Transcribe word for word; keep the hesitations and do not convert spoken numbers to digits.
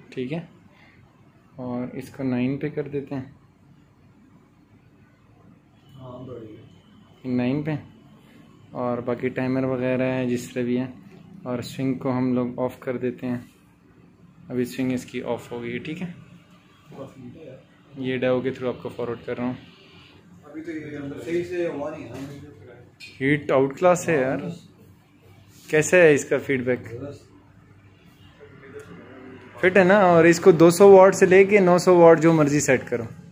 ठीक है। और इसको नाइन पे कर देते हैं, नाइन पे। और बाकी टाइमर वगैरह है जिस तरह भी है। और स्विंग को हम लोग ऑफ़ कर देते हैं। अभी स्विंग इसकी ऑफ हो गई है, ठीक है। ये डेमो के थ्रू आपको फॉरवर्ड कर रहा हूँ। अभी तो ये अंदर सही से हुआ नहीं है, हीट आउट क्लास है यार। कैसे है इसका फीडबैक? फिट है ना। और इसको दो सौ वाट से लेके नौ सौ वाट जो मर्जी सेट करो।